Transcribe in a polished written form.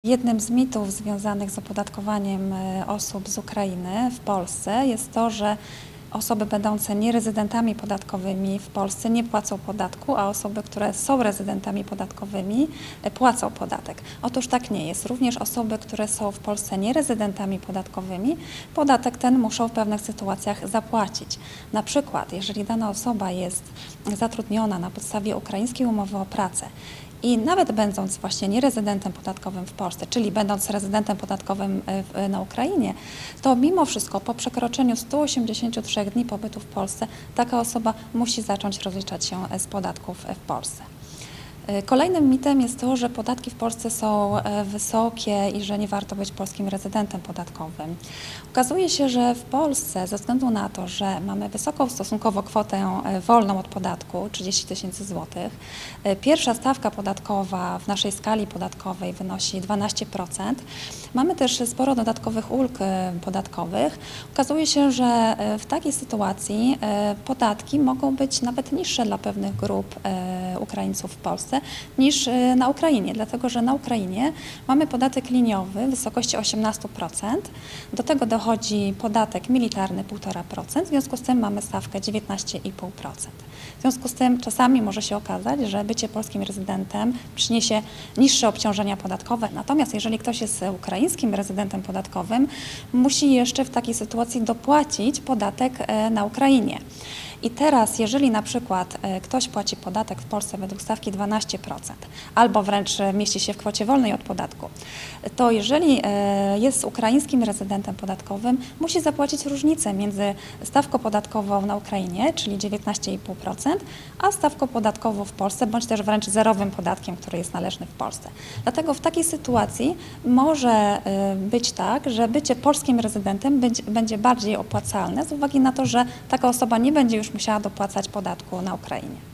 Jednym z mitów związanych z opodatkowaniem osób z Ukrainy w Polsce jest to, że osoby będące nierezydentami podatkowymi w Polsce nie płacą podatku, a osoby, które są rezydentami podatkowymi, płacą podatek. Otóż tak nie jest. Również osoby, które są w Polsce nierezydentami podatkowymi, podatek ten muszą w pewnych sytuacjach zapłacić. Na przykład, jeżeli dana osoba jest zatrudniona na podstawie ukraińskiej umowy o pracę i nawet będąc właśnie nierezydentem podatkowym w Polsce, czyli będąc rezydentem podatkowym na Ukrainie, to mimo wszystko po przekroczeniu 183 dni pobytu w Polsce taka osoba musi zacząć rozliczać się z podatków w Polsce. Kolejnym mitem jest to, że podatki w Polsce są wysokie i że nie warto być polskim rezydentem podatkowym. Okazuje się, że w Polsce ze względu na to, że mamy wysoką stosunkowo kwotę wolną od podatku, 30 tysięcy złotych, pierwsza stawka podatkowa w naszej skali podatkowej wynosi 12%. Mamy też sporo dodatkowych ulg podatkowych. Okazuje się, że w takiej sytuacji podatki mogą być nawet niższe dla pewnych grup Ukraińców w Polsce niż na Ukrainie, dlatego że na Ukrainie mamy podatek liniowy w wysokości 18%, do tego dochodzi podatek militarny 1,5%, w związku z tym mamy stawkę 19,5%. W związku z tym czasami może się okazać, że bycie polskim rezydentem przyniesie niższe obciążenia podatkowe, natomiast jeżeli ktoś jest ukraińskim rezydentem podatkowym, musi jeszcze w takiej sytuacji dopłacić podatek na Ukrainie. I teraz, jeżeli na przykład ktoś płaci podatek w Polsce według stawki 12%, albo wręcz mieści się w kwocie wolnej od podatku, to jeżeli jest ukraińskim rezydentem podatkowym, musi zapłacić różnicę między stawką podatkową na Ukrainie, czyli 19,5%, a stawką podatkową w Polsce, bądź też wręcz zerowym podatkiem, który jest należny w Polsce. Dlatego w takiej sytuacji może być tak, że bycie polskim rezydentem będzie bardziej opłacalne z uwagi na to, że taka osoba nie będzie już musiała dopłacać podatku na Ukrainie.